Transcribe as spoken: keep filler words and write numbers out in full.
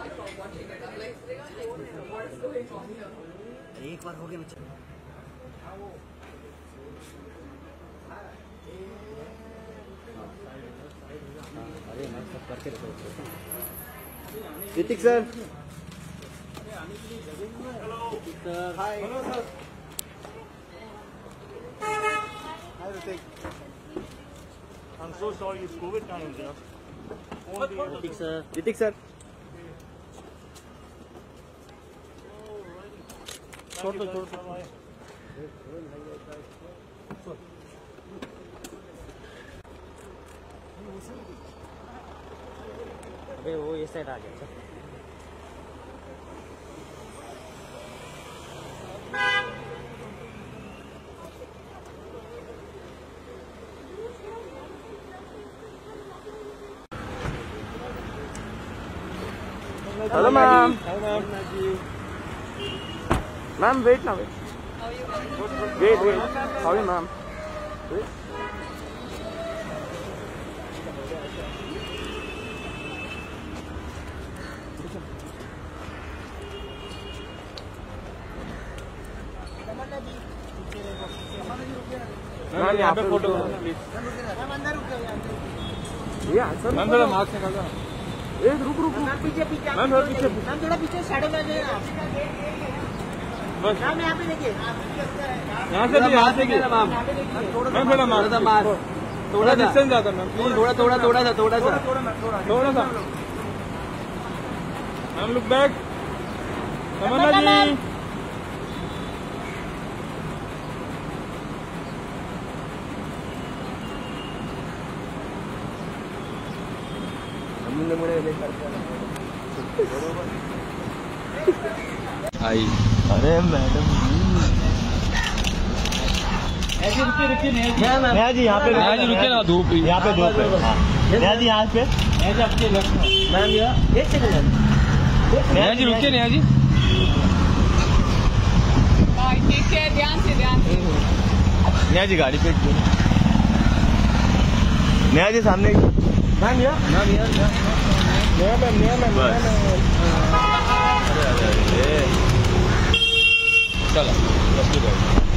एक बार हो गया बच्चा। अरे मैं सब करके रखो। Hrithik sir. Hello hi. Hello sir. Hi Hrithik. I'm so sorry, it's COVID time there. Hrithik sir. Hrithik sir. छोड़ दो छोड़ दो। अबे वो ये साइड आ गया। Hello, ma'am. Hello, ma'am. Ma'am, wait now. Wait. How are you guys? Wait, wait. How are you, ma'am? Wait. Ma'am यहाँ पे फोटो प्लीज। मैम अंदर रुक जाओ। ये आंसर मैम थोड़ा मार्क्स निकाल दो। ए रुक रुक रुक। पीछे पीछे। मैम थोड़ा पीछे। मैम थोड़ा पीछे शैडो में जाइए आप। बस मैम यहाँ पे देखिए। यहाँ से भी यहाँ से भी मैम। मैम थोड़ा मार थोड़ा मार। थोड़ा डिस्टेंस ज़्यादा मैम। थोड़ा थोड़ा थोड़ा सा थोड़ा सा थोड़ा सा। Ma'am look back. Tamanna ji. आई अरे मैडम ऐसे रुकिए रुकिए नया जी यहाँ पे नया जी रुकिए ना धूप यहाँ पे धूप है नया जी यहाँ पे ऐसे आपके मैम यहाँ एक सेकंड नया जी रुकिए नया जी ठीक है ध्यान से ध्यान से नया जी गाड़ी पे नया जी सामने मैम यहाँ मैम यहाँ नया मैम नया मैम चलो